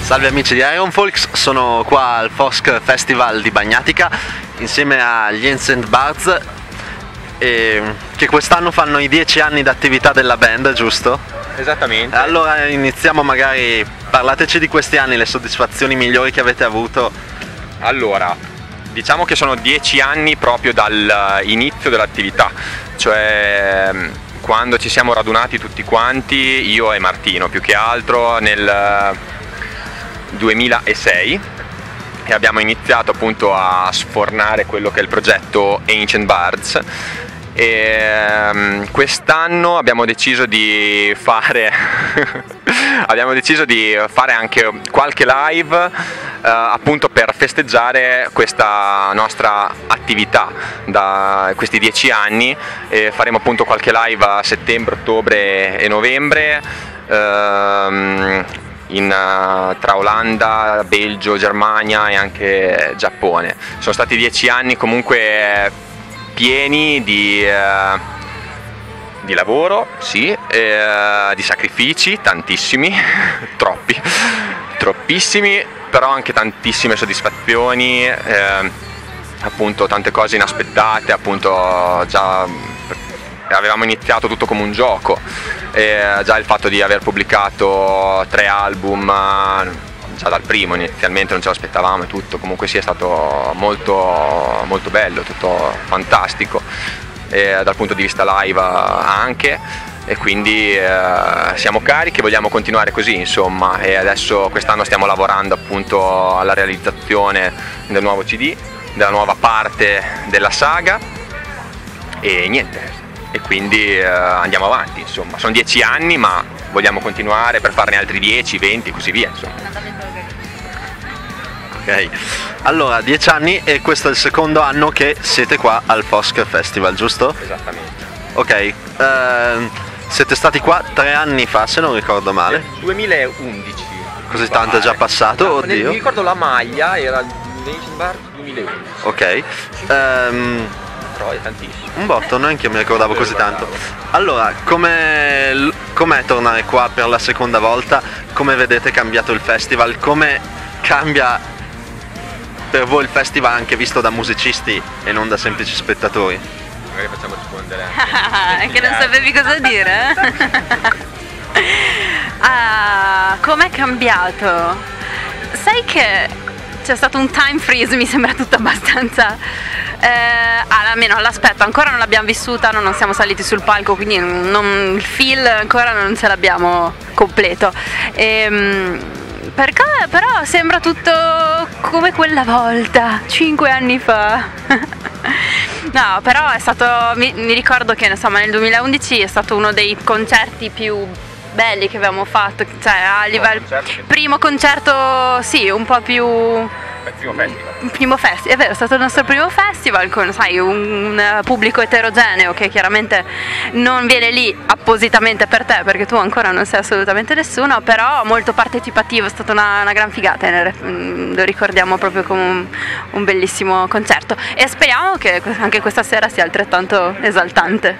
Salve amici di Iron Folks, sono qua al Fosk Festival di Bagnatica insieme agli Ancient Bards che quest'anno fanno i 10 anni d'attività della band, giusto? Esattamente. Allora iniziamo, magari parlateci di questi anni, le soddisfazioni migliori che avete avuto. Allora, diciamo che sono 10 anni proprio dall'inizio dell'attività, cioè quando ci siamo radunati tutti quanti, io e Martino più che altro nel 2006, e abbiamo iniziato appunto a sfornare quello che è il progetto Ancient Bards, e quest'anno abbiamo deciso di fare anche qualche live appunto per festeggiare questa nostra attività da questi 10 anni. Faremo appunto qualche live a settembre, ottobre e novembre tra Olanda, Belgio, Germania e anche Giappone. Sono stati 10 anni comunque pieni di lavoro, sì, di sacrifici, tantissimi, troppissimi, però anche tantissime soddisfazioni, appunto tante cose inaspettate, appunto già avevamo iniziato tutto come un gioco, già il fatto di aver pubblicato 3 album già dal primo inizialmente non ce l'aspettavamo, e tutto comunque sia stato molto, molto bello, tutto fantastico, dal punto di vista live anche, e quindi siamo carichi, vogliamo continuare così insomma, e adesso quest'anno stiamo lavorando appunto alla realizzazione del nuovo CD, della nuova parte della saga, e niente, e quindi andiamo avanti insomma. Sono 10 anni ma vogliamo continuare per farne altri 10, 20 e così via insomma. Ok, allora 10 anni e questo è il secondo anno che siete qua al Fosk Festival, giusto? Esattamente. Ok, siete stati qua 3 anni fa se non ricordo male. 2011. Così tanto è già passato, no, oddio. Mi ricordo la maglia, era l'Ancient Bar 2011. Ok, Però è tantissimo. un botto, neanche io mi ricordavo così tanto. Allora, com'è tornare qua per la seconda volta? Come vedete cambiato il festival? Come cambia per voi il festival anche visto da musicisti e non da semplici spettatori? Magari facciamo rispondere. Che non sapevi cosa dire? Com'è cambiato? Sai che c'è stato un time freeze, mi sembra tutto abbastanza almeno all'aspetto, ancora non l'abbiamo vissuta, non siamo saliti sul palco, quindi il feel ancora non ce l'abbiamo completo, però sembra tutto come quella volta 5 anni fa. No, però è stato, mi ricordo che insomma nel 2011 è stato uno dei concerti più belli che avevamo fatto, cioè a livello primo concerto, sì, un po' più primo festival, è vero, è stato il nostro primo festival con, sai, un pubblico eterogeneo che chiaramente non viene lì appositamente per te perché tu ancora non sei assolutamente nessuno, però molto partecipativo, è stata una gran figata, lo ricordiamo proprio come un bellissimo concerto, e speriamo che anche questa sera sia altrettanto esaltante.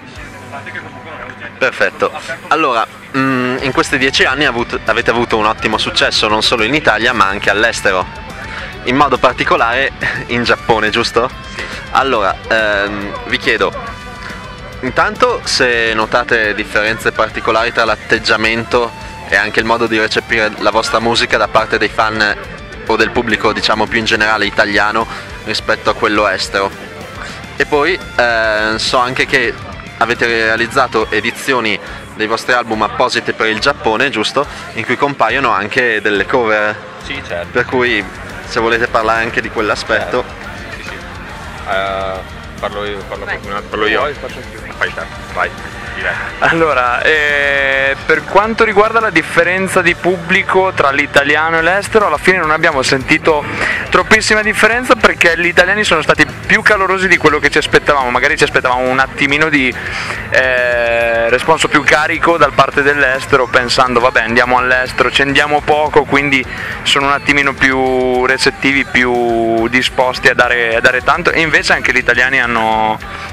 Perfetto, allora in questi 10 anni avete avuto un ottimo successo non solo in Italia ma anche all'estero, in modo particolare in Giappone, giusto? Sì. Allora, vi chiedo intanto se notate differenze particolari tra l'atteggiamento e anche il modo di recepire la vostra musica da parte dei fan o del pubblico, diciamo più in generale italiano, rispetto a quello estero. E poi so anche che avete realizzato edizioni dei vostri album apposite per il Giappone, giusto? In cui compaiono anche delle cover. Sì, certo. Per cui se volete parlare anche di quell'aspetto. Sì, sì. Parlo io. Fai te, vai. Allora, per quanto riguarda la differenza di pubblico tra l'italiano e l'estero, alla fine non abbiamo sentito troppissima differenza perché gli italiani sono stati più calorosi di quello che ci aspettavamo, magari ci aspettavamo un attimino di responso più carico da parte dell'estero, pensando vabbè andiamo all'estero, ci andiamo poco, quindi sono un attimino più recettivi, più disposti a dare tanto, e invece anche gli italiani hanno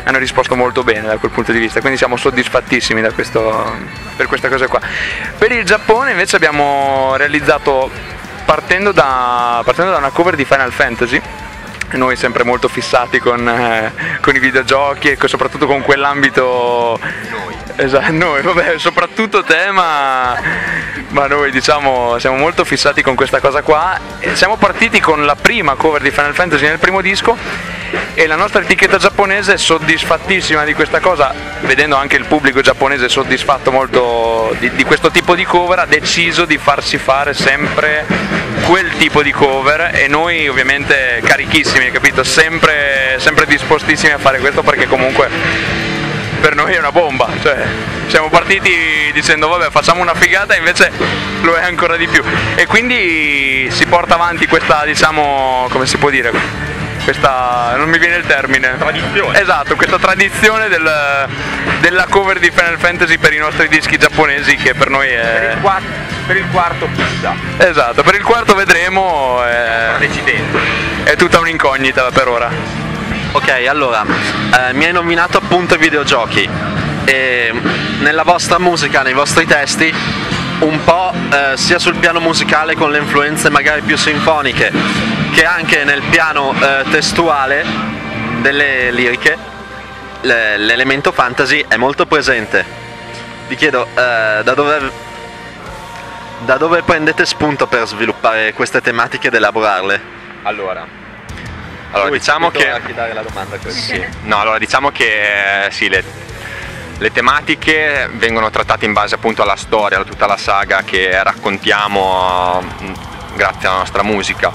hanno risposto molto bene da quel punto di vista, quindi siamo soddisfattissimi per questa cosa qua. Per il Giappone invece abbiamo realizzato, partendo da una cover di Final Fantasy, noi sempre molto fissati con i videogiochi e soprattutto con quell'ambito. Esatto, noi, vabbè, soprattutto te, ma noi diciamo siamo molto fissati con questa cosa qua. Siamo partiti con la prima cover di Final Fantasy nel primo disco e la nostra etichetta giapponese è soddisfattissima di questa cosa, vedendo anche il pubblico giapponese soddisfatto molto di questo tipo di cover, ha deciso di farsi fare sempre quel tipo di cover e noi ovviamente carichissimi, capito? Sempre dispostissimi a fare questo, perché comunque per noi è una bomba, cioè siamo partiti dicendo vabbè facciamo una figata e invece lo è ancora di più, e quindi si porta avanti questa, diciamo, come si può dire, questa, non mi viene il termine, tradizione. Esatto, questa tradizione della cover di Final Fantasy per i nostri dischi giapponesi, che per noi è Per il quarto chissà. esatto, per il quarto vedremo, è tutta un'incognita per ora. Ok, allora, mi hai nominato appunto i videogiochi e nella vostra musica, nei vostri testi, un po' sia sul piano musicale con le influenze magari più sinfoniche, che anche nel piano testuale delle liriche, l'elemento fantasy è molto presente. Vi chiedo da dove prendete spunto per sviluppare queste tematiche ed elaborarle? Allora diciamo che dare la domanda sì. No, allora diciamo che sì, le tematiche vengono trattate in base appunto alla storia, a tutta la saga che raccontiamo grazie alla nostra musica.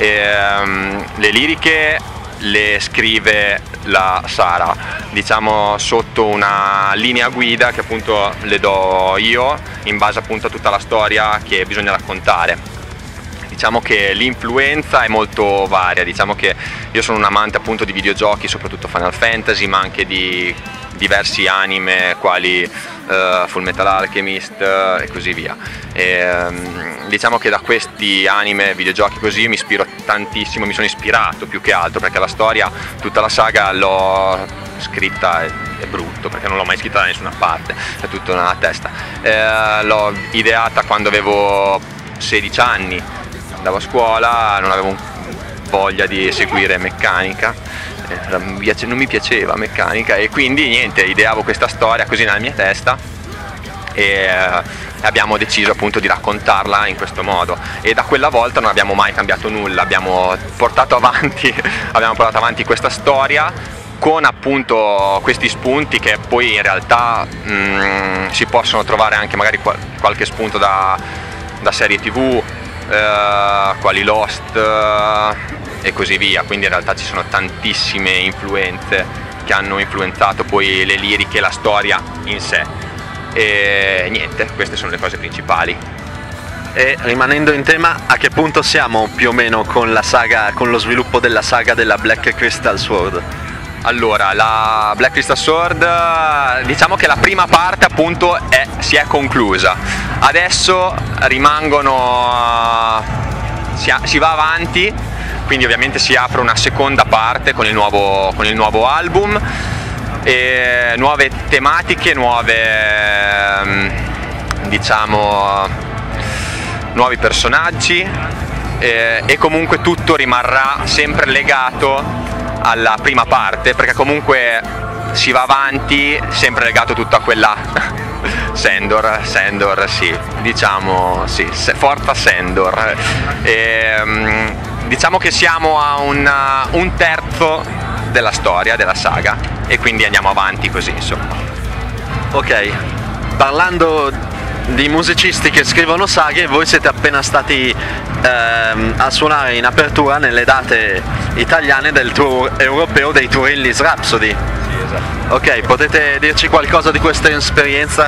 Le liriche le scrive la Sara, diciamo sotto una linea guida che appunto le do io in base appunto a tutta la storia che bisogna raccontare. Diciamo che l'influenza è molto varia, diciamo che io sono un amante appunto di videogiochi, soprattutto Final Fantasy, ma anche di diversi anime quali Full Metal Alchemist e così via. Diciamo che da questi anime, videogiochi così, mi ispiro tantissimo, mi sono ispirato più che altro, perché la storia, tutta la saga l'ho scritta, è brutto perché non l'ho mai scritta da nessuna parte, è tutto nella testa. L'ho ideata quando avevo 16 anni, andavo a scuola, non avevo voglia di seguire meccanica, non mi piaceva meccanica, e quindi niente, ideavo questa storia così nella mia testa e abbiamo deciso appunto di raccontarla in questo modo, e da quella volta non abbiamo mai cambiato nulla, abbiamo portato avanti questa storia con appunto questi spunti che poi in realtà si possono trovare anche magari qualche spunto da serie TV, quali Lost e così via, quindi in realtà ci sono tantissime influenze che hanno influenzato poi le liriche e la storia in sé, e niente, queste sono le cose principali. E rimanendo in tema, a che punto siamo più o meno con la saga, con lo sviluppo della saga della Black Crystal Sword? Allora, la Black Crystal Sword, diciamo che la prima parte appunto si è conclusa, adesso si va avanti, quindi ovviamente si apre una seconda parte con il nuovo album, e nuove tematiche, nuovi personaggi, e comunque tutto rimarrà sempre legato alla prima parte, perché comunque si va avanti sempre legato tutto a quella Sandor, sì, diciamo sì, forza Sandor. Diciamo che siamo a un terzo della storia, della saga, e quindi andiamo avanti così, insomma. Ok, parlando di musicisti che scrivono saghe, voi siete appena stati a suonare in apertura nelle date italiane del tour europeo dei Tourillis Rhapsody. Sì, esatto. Ok, potete dirci qualcosa di questa esperienza?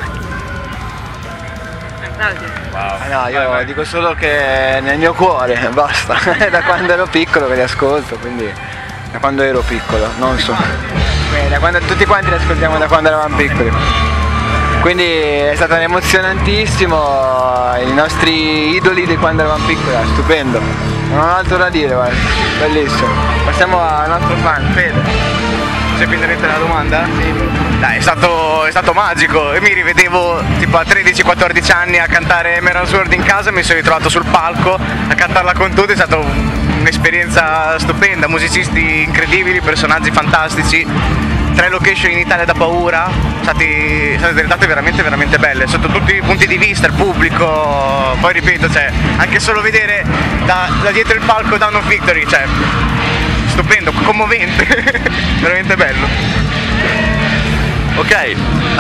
Wow. No, io dico solo che nel mio cuore, basta, è da quando ero piccolo che li ascolto, quindi da quando ero piccolo, non so. Da quando, tutti quanti li ascoltiamo da quando eravamo piccoli. Quindi è stato emozionantissimo, i nostri idoli di quando eravamo piccoli, stupendo. Non ho altro da dire, guarda, bellissimo. Passiamo al nostro fan, Fede. Se prenderete la domanda? Sì. Dai, è stato magico. Io mi rivedevo tipo a 13-14 anni a cantare Emerald Sword in casa, mi sono ritrovato sul palco a cantarla con tutti, è stata un'esperienza stupenda, musicisti incredibili, personaggi fantastici, 3 location in Italia da paura, sono state delle date veramente veramente belle, sotto tutti i punti di vista, il pubblico, poi ripeto, cioè, anche solo vedere da dietro il palco Dawn of Victory, cioè, stupendo, commovente, veramente bello. Ok,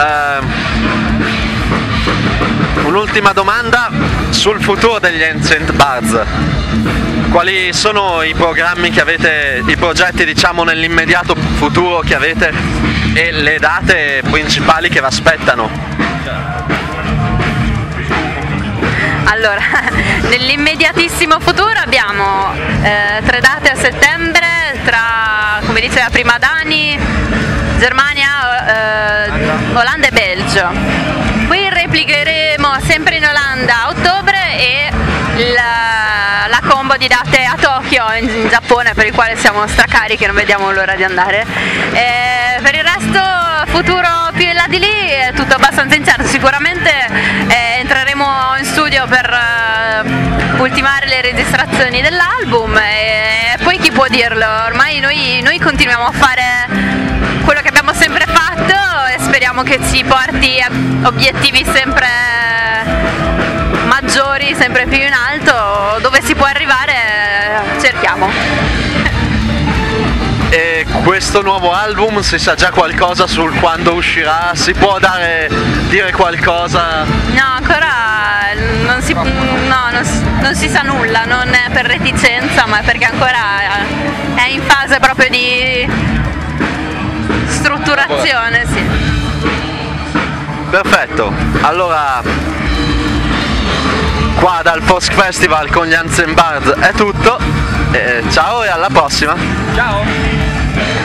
un'ultima domanda sul futuro degli Ancient Bards. Quali sono i programmi che avete, i progetti diciamo nell'immediato futuro che avete e le date principali che vi aspettano? Allora, nell'immediatissimo futuro abbiamo 3 date a settembre tra, come dice la prima Dani, Germania, Olanda e Belgio. Poi replicheremo sempre in Olanda a ottobre e la combo di date a Tokyo in Giappone, per il quale siamo stracarichi, non vediamo l'ora di andare. Per il resto, futuro più in là di lì è tutto abbastanza incerto. Sicuramente entreremo in studio per ultimare le registrazioni dell'album e poi chi può dirlo, ormai noi continuiamo a fare quello che abbiamo sempre fatto e speriamo che ci porti a obiettivi sempre maggiori, sempre più in alto. Dove si può arrivare cerchiamo. E questo nuovo album, si sa già qualcosa sul quando uscirà? Si può dire qualcosa? No, ancora non si sa nulla, non è per reticenza, ma perché ancora è in fase proprio di strutturazione, sì. Perfetto, allora qua dal Post Festival con gli Ancient Bards è tutto, ciao e alla prossima! Ciao!